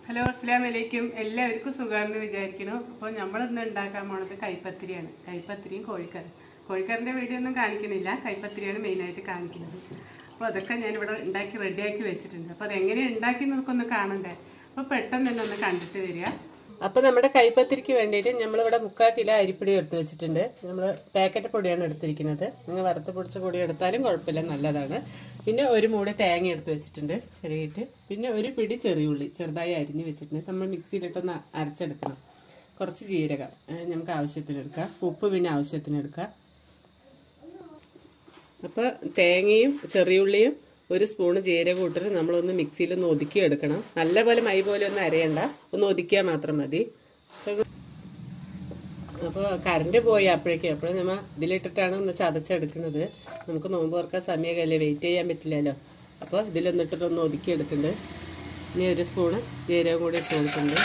Hello അസ്സലാമു അലൈക്കും. എല്ലാവർക്കും സുഖമാണെന്ന് വിചാരിക്കുന്നു. അപ്പോൾ നമ്മളിന്ന് ഉണ്ടാക്കാൻ പോണത് കൈപ്പത്തിരിയാണ്. കൈപ്പത്തിരിയും കോഴിക്കറിൻ്റെ വീഡിയോ ഒന്നും കാണിക്കണില്ല, കൈപ്പത്തിരിയാണ് മെയിനായിട്ട് കാണിക്കുന്നത്. അപ്പോൾ അതൊക്കെ ഞാനിവിടെ ഉണ്ടാക്കി റെഡിയാക്കി വെച്ചിട്ടുണ്ട്. അപ്പോൾ അതെങ്ങനെയാണ് ഉണ്ടാക്കി നമുക്കൊന്ന് കാണണ്ടേ. അപ്പോൾ പെട്ടെന്ന് തന്നെ ഒന്ന് കണ്ടിട്ട് വരിക. അപ്പോൾ നമ്മുടെ കൈപ്പത്തിരിക്ക് വേണ്ടിയിട്ട് നമ്മളിവിടെ 3/4 കിലോ അരിപ്പൊടി എടുത്ത് വെച്ചിട്ടുണ്ട്. നമ്മൾ പാക്കറ്റ് പൊടിയാണ് എടുത്തിരിക്കുന്നത്. നിങ്ങൾ വറുത്ത് പൊടിച്ച പൊടി എടുത്താലും കുഴപ്പമില്ല, നല്ലതാണ്. പിന്നെ ഒരു മൂട് തേങ്ങ എടുത്ത് വെച്ചിട്ടുണ്ട് ചെറിയിട്ട്. പിന്നെ ഒരു പിടി ചെറിയുള്ളി ചെറുതായി അരിഞ്ഞ് വെച്ചിട്ടുണ്ട്. നമ്മൾ മിക്സിയിലിട്ടൊന്ന് അരച്ചെടുക്കണം. കുറച്ച് ജീരകം നമുക്ക് ആവശ്യത്തിനെടുക്കാം. ഉപ്പ് പിന്നെ ആവശ്യത്തിനെടുക്കാം. അപ്പോൾ തേങ്ങയും ചെറിയുള്ളിയും ഒരു സ്പൂണ് ജീരകം ഇട്ടിട്ട് നമ്മളൊന്ന് മിക്സിയിലൊന്ന് ഒതുക്കി എടുക്കണം. നല്ലപോലെ മൈ പോലെ ഒന്നും അരയണ്ട, ഒന്ന് ഒതുക്കിയാൽ മാത്രം മതി. അപ്പോൾ കറണ്ട് പോയി അപ്പോഴും നമ്മൾ ഇതിലിട്ടിട്ടാണ് ഒന്ന് ചതച്ചെടുക്കുന്നത്. നമുക്ക് നോമ്പ് തുറക്കാൻ സമയമല്ലേ, വെയിറ്റ് ചെയ്യാൻ പറ്റില്ലല്ലോ. അപ്പോൾ ഇതിലൊന്നിട്ടിട്ടൊന്ന് ഒതുക്കി എടുക്കുന്നുണ്ട്. ഇനി ഒരു സ്പൂണ് ജീരകം കൂടി ഇട്ട് കൊടുക്കുന്നുണ്ട്.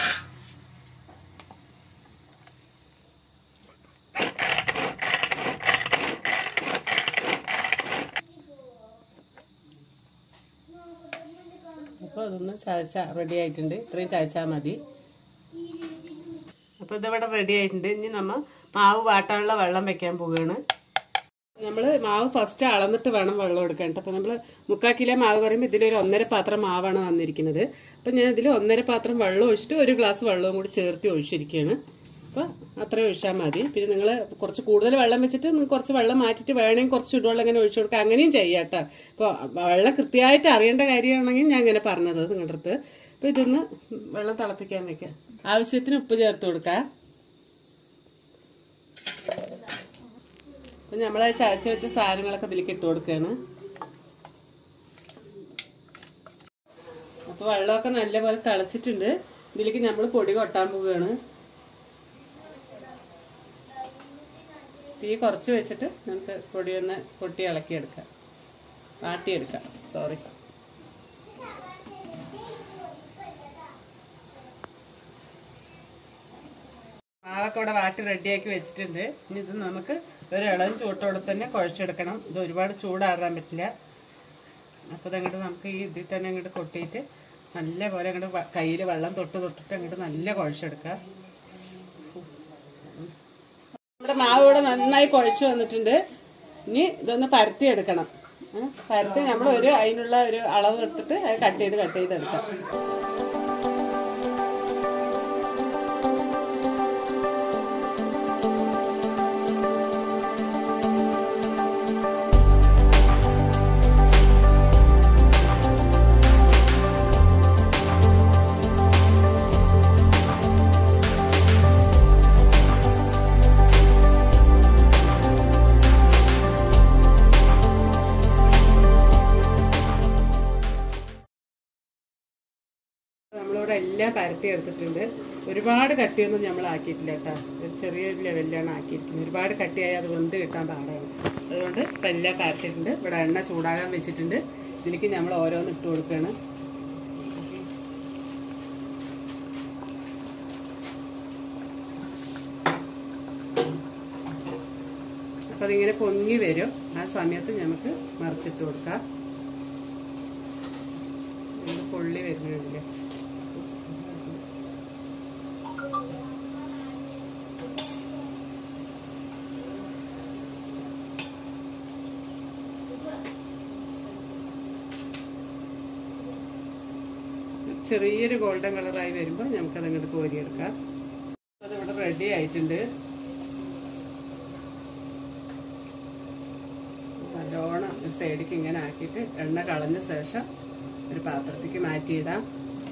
അപ്പോൾ അതൊന്ന് റെഡി ആയിട്ടുണ്ട്. ഇത്രയും ചതച്ചാൽ മതി. അപ്പോൾ ഇതിവിടെ റെഡി ആയിട്ടുണ്ട്. ഇനി നമ്മൾ മാവ് വാട്ടാനുള്ള വെള്ളം വെക്കാൻ പോവുകയാണ്. നമ്മൾ മാവ് ഫസ്റ്റ് അളന്നിട്ട് വേണം വെള്ളം എടുക്കാൻ. അപ്പോൾ നമ്മൾ 3/4 കിലോ മാവ് പറയുമ്പോൾ ഇതിലൊരു 1.5 പാത്രം മാവാണ് വന്നിരിക്കുന്നത്. അപ്പോൾ ഞാൻ ഇതിൽ 1.5 പാത്രം വെള്ളം ഒഴിച്ചിട്ട് ഒരു ഗ്ലാസ് വെള്ളവും കൂടി ചേർത്ത് ഒഴിച്ചിരിക്കുകയാണ്. അപ്പോൾ അത്രയും ഒഴിച്ചാൽ മതി. പിന്നെ നിങ്ങൾ കുറച്ച് കൂടുതൽ വെള്ളം വെച്ചിട്ട് കുറച്ച് വെള്ളം മാറ്റിയിട്ട് വേണമെങ്കിൽ കുറച്ച് ചുടുവെള്ളം ഇങ്ങനെ ഒഴിച്ചു കൊടുക്കുക, അങ്ങനെയും ചെയ്യാം കേട്ടോ. അപ്പോൾ വെള്ളം കൃത്യമായിട്ട് അറിയേണ്ട കാര്യമാണെങ്കിൽ ഞാൻ അങ്ങനെ പറഞ്ഞത് നിങ്ങളുടെ അടുത്ത്. അപ്പോൾ ഇതൊന്ന് വെള്ളം തിളപ്പിക്കാൻ വെക്കാം. ആവശ്യത്തിന് ഉപ്പ് ചേർത്ത് കൊടുക്കാം. അപ്പം നമ്മൾ ചതച്ച് വെച്ച സാധനങ്ങളൊക്കെ ഇതിലേക്ക് ഇട്ട് കൊടുക്കുകയാണ്. അപ്പോൾ വെള്ളമൊക്കെ നല്ലപോലെ തിളച്ചിട്ടുണ്ട്. ഇതിലേക്ക് നമ്മൾ പൊടി കൊട്ടാൻ പോവുകയാണ്. തീ കുറച്ച് വെച്ചിട്ട് നമുക്ക് പൊടിയൊന്ന് കൊട്ടി ഇളക്കിയെടുക്കാം, വാട്ടിയെടുക്കാം. മാവൊക്കെ ഇവിടെ വാട്ടി റെഡിയാക്കി വെച്ചിട്ടുണ്ട്. ഇനി ഇത് നമുക്ക് ഒരു ഇളം ചൂട്ടോടെ തന്നെ കുഴച്ചെടുക്കണം. ഇത് ഒരുപാട് ചൂടാറാൻ പറ്റില്ല. അപ്പോൾ ഇതങ്ങോട്ട് നമുക്ക് ഈ ഇതിൽ തന്നെ അങ്ങോട്ട് കൊട്ടിയിട്ട് നല്ലപോലെ അങ്ങോട്ട് കയ്യിൽ വെള്ളം തൊട്ടിട്ട് അങ്ങോട്ട് നല്ല കുഴച്ചെടുക്കാം. നമ്മുടെ മാവ് ഇവിടെ നന്നായി കുഴച്ച് വന്നിട്ടുണ്ട്. ഇനി ഇതൊന്ന് പരത്തി എടുക്കണം. പരത്തി നമ്മൾ അതിനുള്ള ഒരു അളവ് എടുത്തിട്ട് അത് കട്ട് ചെയ്ത് എടുക്കാം. നമ്മളിവിടെ എല്ലാം പരത്തി എടുത്തിട്ടുണ്ട്. ഒരുപാട് കട്ടിയൊന്നും നമ്മൾ ആക്കിയിട്ടില്ല കേട്ടോ. ഒരു ചെറിയൊരു ലെവലിലാണ് ആക്കിയിരിക്കുന്നത്. ഒരുപാട് കട്ടിയായി അത് വെന്ത് കിട്ടാൻ പാടാണ്. അതുകൊണ്ട് ഇപ്പം എല്ലാം പരത്തിയിട്ടുണ്ട്. ഇവിടെ എണ്ണ ചൂടാകാൻ വെച്ചിട്ടുണ്ട്. ഇതിലേക്ക് നമ്മൾ ഓരോന്ന് ഇട്ട് കൊടുക്കുകയാണ്. അപ്പം അതിങ്ങനെ പൊങ്ങി വരും. ആ സമയത്ത് നമുക്ക് മറിച്ചിട്ട് കൊടുക്കാം. പൊള്ളി വരുന്നുണ്ടല്ലേ. ചെറിയൊരു ഗോൾഡൻ കളറായി വരുമ്പോൾ നമുക്കത് അങ്ങോട്ട് കോരിയെടുക്കാം. അതിവിടെ റെഡി ആയിട്ടുണ്ട്. നല്ലോണം ഒരു സൈഡിലേക്ക് ഇങ്ങനെ ആക്കിയിട്ട് എണ്ണ കളഞ്ഞ ശേഷം ഒരു പാത്രത്തേക്ക് മാറ്റിയിടാം.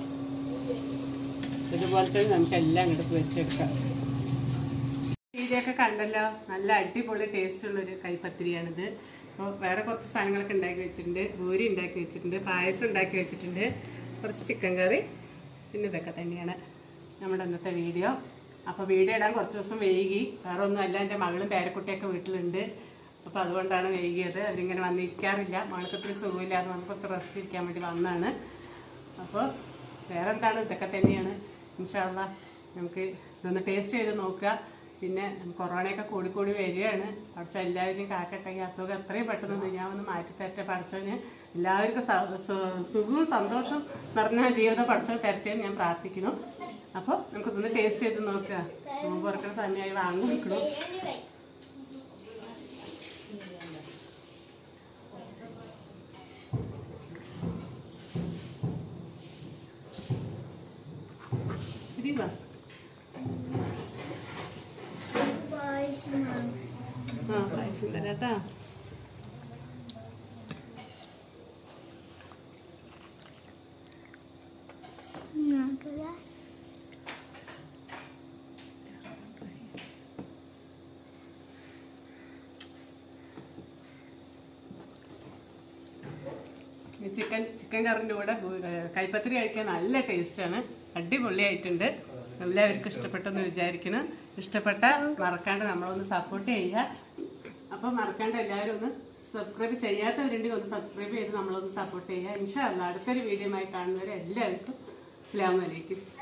ഇതുപോലെ തന്നെ നമുക്കെല്ലാം അങ്ങോട്ട് പൊരിച്ചെടുക്കാം. വീഡിയോയൊക്കെ കണ്ടല്ലോ, നല്ല അടിപൊളി ടേസ്റ്റുള്ളൊരു കൈപ്പത്തിരിയാണിത്. അപ്പോൾ വേറെ കുറച്ച് സാധനങ്ങളൊക്കെ ഉണ്ടാക്കി വെച്ചിട്ടുണ്ട്. പൂരി ഉണ്ടാക്കി വെച്ചിട്ടുണ്ട്, പായസം ഉണ്ടാക്കി വെച്ചിട്ടുണ്ട്, കുറച്ച് ചിക്കൻ കറി, പിന്നെ ഇതൊക്കെ തന്നെയാണ് നമ്മുടെ ഇന്നത്തെ വീഡിയോ. അപ്പോൾ വീഡിയോ ഇടാൻ കുറച്ച് ദിവസം വൈകി. വേറെ ഒന്നുമല്ല, എൻ്റെ മകളും പേരക്കുട്ടിയൊക്കെ വീട്ടിലുണ്ട്. അപ്പോൾ അതുകൊണ്ടാണ് വൈകിയത്. അവരിങ്ങനെ വന്നിരിക്കാറില്ല. മകൾക്കൊത്തിരി സുഖമില്ലാതെ വന്ന് കുറച്ച് റെസ്റ്റ് ഇരിക്കാൻ വേണ്ടി വന്നതാണ്. അപ്പോൾ വേറെ എന്താണ്, ഇതൊക്കെ തന്നെയാണ്. ഇൻഷാ അല്ലാഹ് നമുക്ക് ഇതൊന്ന് ടേസ്റ്റ് ചെയ്ത് നോക്കുക. പിന്നെ കൊറോണയൊക്കെ കൂടിക്കൂടി വരികയാണ്. പഠിച്ച എല്ലാവരും കാക്കട്ടെ, ഈ അസുഖം എത്രയും പെട്ടെന്ന് ഞാൻ ഒന്ന് മാറ്റി തരട്ടെ പഠിച്ചവന്. എല്ലാവർക്കും സുഖവും സന്തോഷം നിറഞ്ഞ ജീവിതം പഠിച്ചവൻ തരട്ടെ എന്ന് ഞാൻ പ്രാർത്ഥിക്കുന്നു. അപ്പോൾ നമുക്കിതൊന്ന് ടേസ്റ്റ് ചെയ്ത് നോക്കുക. നോമ്പ് തുറക്കുന്ന സമയമായി വാങ്ങി വെക്കണം. പായസം തരാട്ടാ. ചിക്കൻ കറിൻ്റെ കൂടെ കൈപ്പത്തിരി കഴിക്കാൻ നല്ല ടേസ്റ്റാണ്. അടിപൊളിയായിട്ടുണ്ട്. എല്ലാവർക്കും ഇഷ്ടപ്പെട്ടെന്ന് വിചാരിക്കണം. ഇഷ്ടപ്പെട്ട മറക്കാണ്ട് നമ്മളൊന്ന് സപ്പോർട്ട് ചെയ്യുക. അപ്പോൾ മറക്കാണ്ട് എല്ലാവരും ഒന്ന് സബ്സ്ക്രൈബ് ചെയ്യാത്തവരുണ്ടെങ്കിൽ ഒന്ന് സബ്സ്ക്രൈബ് ചെയ്ത് നമ്മളൊന്ന് സപ്പോർട്ട് ചെയ്യുക. ഇൻഷാ അല്ലാഹ് അടുത്തൊരു വീഡിയോ ആയി കാണുന്നവരെ എല്ലാവർക്കും അസ്സലാമു അലൈക്കും.